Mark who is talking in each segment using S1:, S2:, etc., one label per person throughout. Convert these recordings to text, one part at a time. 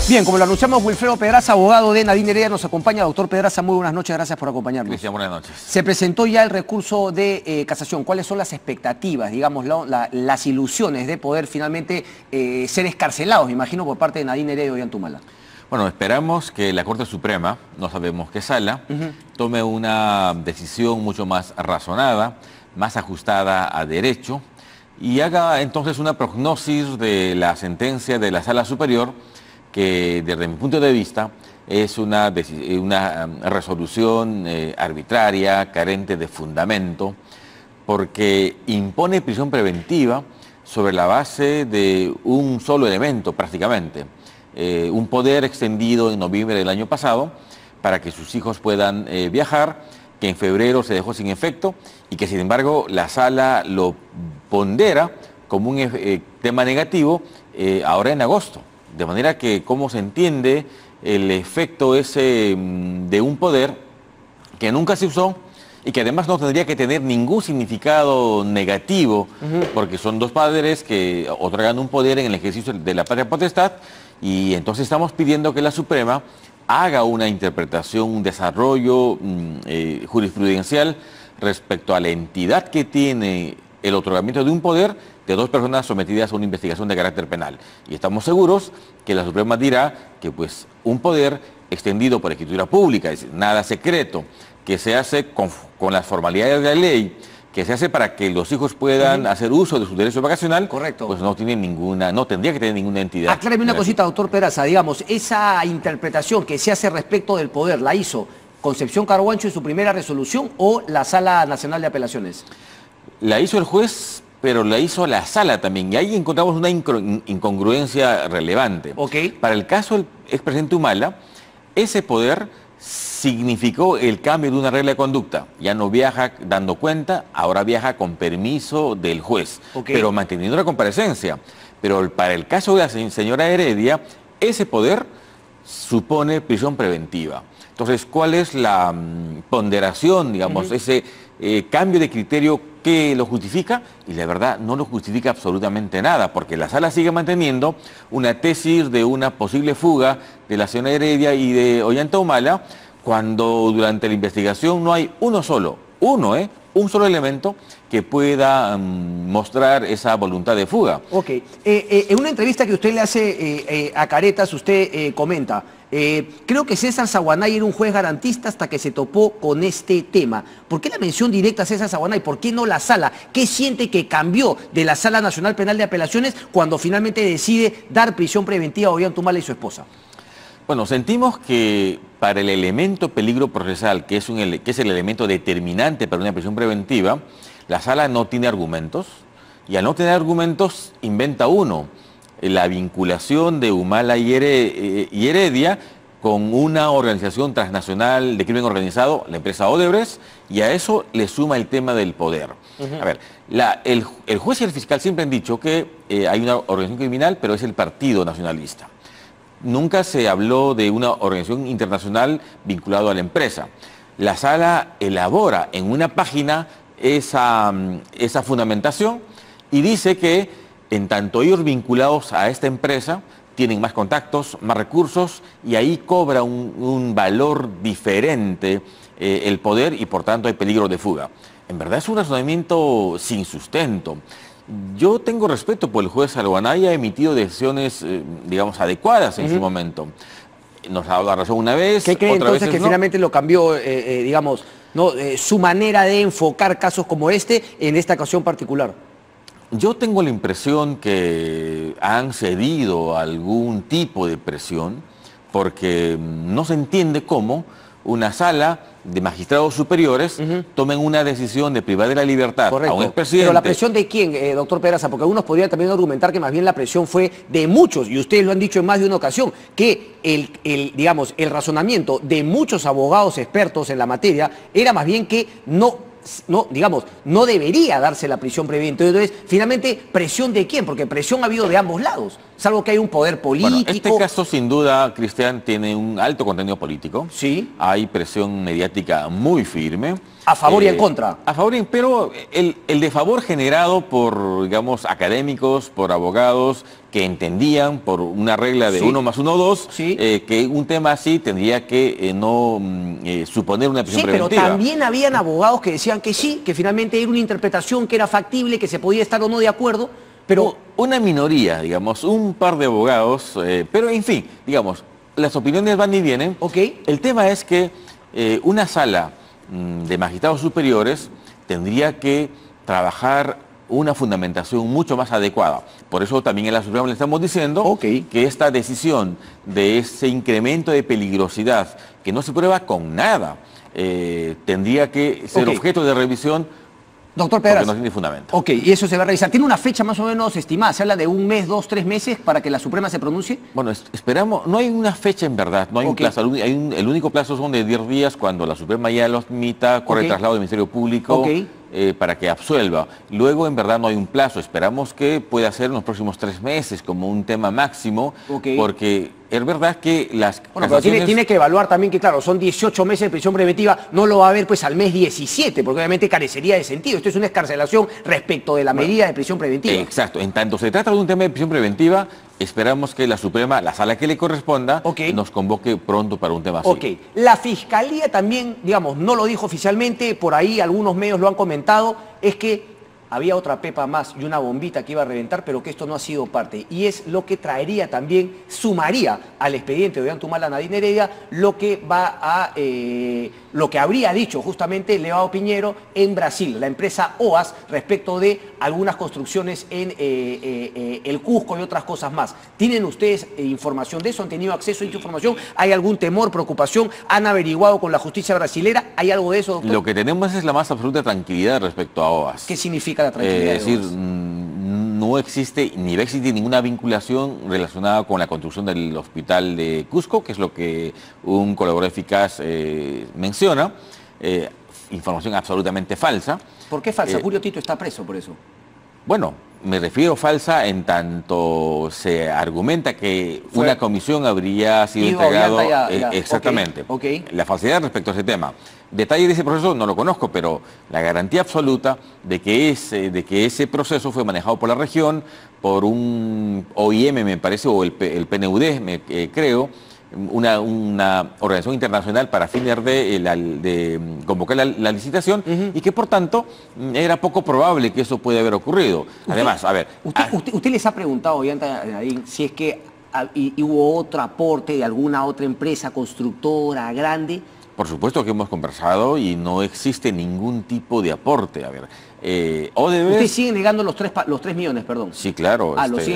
S1: Bien, como lo anunciamos, Wilfredo Pedraza, abogado de Nadine Heredia, nos acompaña. Doctor Pedraza, muy buenas noches, gracias por acompañarnos.
S2: Cristian, buenas noches.
S1: Se presentó ya el recurso de casación. ¿Cuáles son las expectativas, digamos, las ilusiones de poder finalmente ser escarcelados, me imagino, por parte de Nadine Heredia y Ollantumala?
S2: Bueno, esperamos que la Corte Suprema, no sabemos qué sala, tome una decisión mucho más razonada, más ajustada a derecho, y haga entonces una prognosis de la sentencia de la Sala Superior, que desde mi punto de vista es una resolución arbitraria, carente de fundamento, porque impone prisión preventiva sobre la base de un solo elemento prácticamente, un poder extendido en noviembre del año pasado para que sus hijos puedan viajar, que en febrero se dejó sin efecto y que sin embargo la Sala lo pondera como un tema negativo ahora en agosto. De manera que, ¿cómo se entiende el efecto ese de un poder que nunca se usó y que además no tendría que tener ningún significado negativo, porque son dos padres que otorgan un poder en el ejercicio de la patria potestad, y entonces estamos pidiendo que la Suprema haga una interpretación, un desarrollo jurisprudencial respecto a la entidad que tiene el otorgamiento de un poder de dos personas sometidas a una investigación de carácter penal. Y estamos seguros que la Suprema dirá que pues un poder extendido por escritura pública, es decir, nada secreto, que se hace con las formalidades de la ley, que se hace para que los hijos puedan hacer uso de su derecho vacacional,
S1: correcto,
S2: pues no tendría que tener ninguna entidad.
S1: Acláreme una cosita, doctor Pedraza, digamos, esa interpretación que se hace respecto del poder, ¿la hizo Concepción Carhuancho en su primera resolución o la Sala Nacional de Apelaciones?
S2: La hizo el juez, pero la hizo la Sala también, y ahí encontramos una incongruencia relevante. Para el caso del expresidente Humala, ese poder significó el cambio de una regla de conducta. Ya no viaja dando cuenta, ahora viaja con permiso del juez, pero manteniendo la comparecencia. Pero para el caso de la señora Heredia, ese poder supone prisión preventiva. Entonces, ¿cuál es la ponderación, digamos, ese cambio de criterio que lo justifica? Y la verdad no lo justifica absolutamente nada, porque la Sala sigue manteniendo una tesis de una posible fuga de la señora Heredia y de Ollantumala, cuando durante la investigación no hay un solo elemento que pueda mostrar esa voluntad de fuga.
S1: En una entrevista que usted le hace a Caretas, usted comenta, creo que César Zaguanay era un juez garantista hasta que se topó con este tema. ¿Por qué la mención directa a César Zaguanay? ¿Por qué no la Sala? ¿Qué siente que cambió de la Sala Nacional Penal de Apelaciones cuando finalmente decide dar prisión preventiva a Ollantumala y su esposa?
S2: Bueno, sentimos que para el elemento peligro procesal, que es el elemento determinante para una prisión preventiva, la Sala no tiene argumentos, y al no tener argumentos inventa uno, la vinculación de Humala y Heredia con una organización transnacional de crimen organizado, la empresa Odebrecht, y a eso le suma el tema del poder. A ver, el juez y el fiscal siempre han dicho que hay una organización criminal, pero es el Partido Nacionalista. Nunca se habló de una organización internacional vinculada a la empresa. La Sala elabora en una página esa fundamentación y dice que en tanto ellos vinculados a esta empresa tienen más contactos, más recursos, y ahí cobra un valor diferente el poder, y por tanto hay peligro de fuga. En verdad es un razonamiento sin sustento. Yo tengo respeto por el juez Zaguanay, ha emitido decisiones, digamos, adecuadas en su momento. Nos ha dado la razón una vez,
S1: ¿qué cree
S2: otra
S1: entonces
S2: vez
S1: que
S2: no?
S1: Finalmente lo cambió, digamos, su manera de enfocar casos como este en esta ocasión particular?
S2: Yo tengo la impresión que han cedido a algún tipo de presión, porque no se entiende cómo una sala de magistrados superiores tomen una decisión de privar de la libertad a un expresidente.
S1: Pero la presión de quién, doctor Pedraza, porque algunos podrían también argumentar que más bien la presión fue de muchos, y ustedes lo han dicho en más de una ocasión, que digamos, el razonamiento de muchos abogados expertos en la materia era más bien que no debería darse la prisión preventiva. Entonces, finalmente, ¿presión de quién? Porque presión ha habido de ambos lados. salvo que hay un poder político.
S2: Bueno, este caso sin duda, Cristian, tiene un alto contenido político.
S1: Sí.
S2: Hay presión mediática muy firme.
S1: A favor y en contra.
S2: A favor, pero el de favor generado por, digamos, académicos, por abogados que entendían por una regla de 1 más 1, 2, que un tema así tendría que no suponer una prisión preventiva.
S1: Pero también habían abogados que decían que sí, que finalmente era una interpretación que era factible, que se podía estar o no de acuerdo, pero...
S2: Una minoría, digamos, un par de abogados, pero en fin, digamos, las opiniones van y vienen. El tema es que una sala de magistrados superiores tendría que trabajar una fundamentación mucho más adecuada. Por eso también en la Suprema le estamos diciendo que esta decisión de ese incremento de peligrosidad, que no se prueba con nada, tendría que ser objeto de revisión.
S1: Doctor Pedraza.
S2: Porque no tiene fundamento.
S1: Ok, y eso se va a revisar. ¿Tiene una fecha más o menos estimada? ¿Se habla de 1 mes, 2, 3 meses para que la Suprema se pronuncie?
S2: Bueno, esperamos, no hay una fecha en verdad, no hay un plazo. El único plazo son de 10 días cuando la Suprema ya lo admita, corre el traslado del Ministerio Público para que absuelva. Luego, en verdad, no hay un plazo. Esperamos que pueda ser en los próximos 3 meses como un tema máximo, porque es verdad que las
S1: pero tiene que evaluar también que, claro, son 18 meses de prisión preventiva, no lo va a ver pues al mes 17, porque obviamente carecería de sentido. Esto es una excarcelación respecto de la medida de prisión preventiva.
S2: Exacto. En tanto se trata de un tema de prisión preventiva, esperamos que la Suprema, la sala que le corresponda, nos convoque pronto para un tema así.
S1: La Fiscalía también, digamos, no lo dijo oficialmente, por ahí algunos medios lo han comentado, es que había otra pepa más y una bombita que iba a reventar, pero que esto no ha sido parte. Y es lo que traería también, sumaría al expediente de Ollanta Nadine Heredia, lo que va a, lo que habría dicho justamente Leao Piñero en Brasil, la empresa OAS, respecto de algunas construcciones en el Cusco y otras cosas más. ¿Tienen ustedes información de eso? ¿Han tenido acceso a esa información? ¿Hay algún temor, preocupación? ¿Han averiguado con la justicia brasilera? ¿Hay algo de eso, doctor?
S2: Lo que tenemos es la más absoluta tranquilidad respecto a OAS.
S1: ¿Qué significa la tranquilidad?
S2: Es decir, no existe ni va a existir ninguna vinculación relacionada con la construcción del hospital de Cusco, que es lo que un colaborador eficaz menciona. Información absolutamente falsa.
S1: ¿Por qué falsa? Julio Tito está preso por eso.
S2: Bueno, me refiero falsa en tanto se argumenta que una comisión habría sido entregada. Exactamente. La falsedad respecto a ese tema. Detalle de ese proceso no lo conozco, pero la garantía absoluta de que ese proceso fue manejado por la región, por un OIM, me parece, o el PNUD, creo, una organización internacional para fines de convocar la licitación, y que por tanto era poco probable que eso pueda haber ocurrido. Además, a ver...
S1: ¿Usted les ha preguntado, Ollanta Nadine, si es que hubo otro aporte de alguna otra empresa constructora grande?
S2: Por supuesto que hemos conversado y no existe ningún tipo de aporte. A ver, Odebrecht...
S1: ¿Usted sigue negando los 3 millones, perdón?
S2: Sí, claro.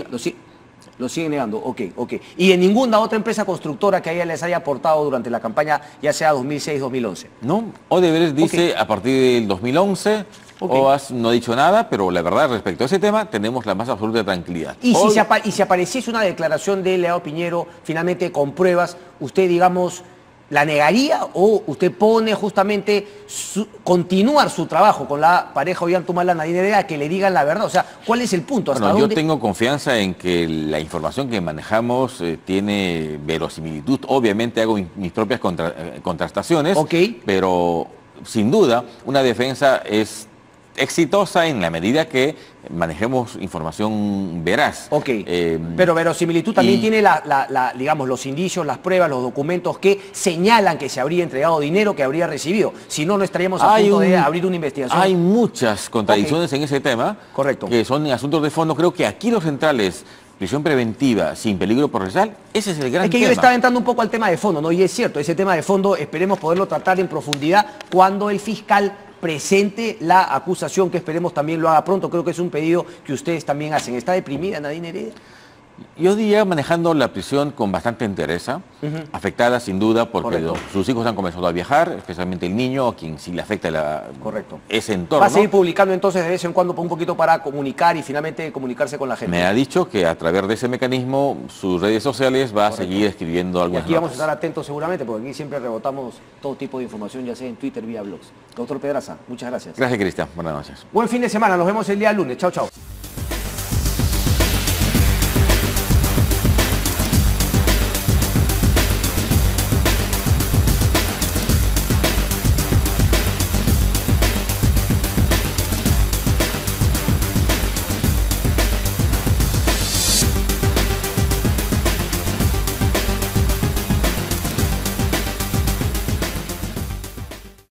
S1: Lo siguen negando, ok. ¿Y de ninguna otra empresa constructora que les haya aportado durante la campaña, ya sea 2006-2011?
S2: No, Odebrecht dice a partir del 2011, OAS no ha dicho nada, pero la verdad respecto a ese tema tenemos la más absoluta tranquilidad.
S1: Y si apareciese una declaración de Leao Piñero, finalmente con pruebas, usted, digamos, ¿la negaría o usted pone justamente continuar su trabajo con la pareja Ollanta Nadine Heredia, que le digan la verdad? O sea, ¿cuál es el punto?
S2: Bueno, yo tengo confianza en que la información que manejamos tiene verosimilitud. Obviamente hago mis propias contrastaciones, pero sin duda una defensa es exitosa en la medida que manejemos información veraz.
S1: Pero verosimilitud también tiene digamos, los indicios, las pruebas, los documentos que señalan que se habría entregado dinero que habría recibido. Si no, no estaríamos a punto de abrir una investigación.
S2: Hay muchas contradicciones en ese tema. Que son asuntos de fondo. Creo que aquí lo central es prisión preventiva sin peligro procesal. Ese es el gran tema.
S1: Yo estaba entrando un poco al tema de fondo, ¿no? Y es cierto, ese tema de fondo esperemos poderlo tratar en profundidad cuando el fiscal presente la acusación, que esperemos también lo haga pronto. Creo que es un pedido que ustedes también hacen. ¿Está deprimida Nadine Heredia?
S2: Yo diría manejando la prisión con bastante entereza, afectada sin duda porque sus hijos han comenzado a viajar, especialmente el niño, a quien sí le afecta ese entorno.
S1: ¿Va a seguir publicando entonces de vez en cuando un poquito para comunicar y finalmente comunicarse con la gente?
S2: Me ha dicho que a través de ese mecanismo, sus redes sociales va a seguir escribiendo algunas
S1: notas. Y aquí vamos a estar atentos seguramente, porque aquí siempre rebotamos todo tipo de información, ya sea en Twitter, vía blogs. Doctor Pedraza, muchas gracias.
S2: Gracias, Cristian. Buenas noches.
S1: Buen fin de semana, nos vemos el día lunes. Chao, chao.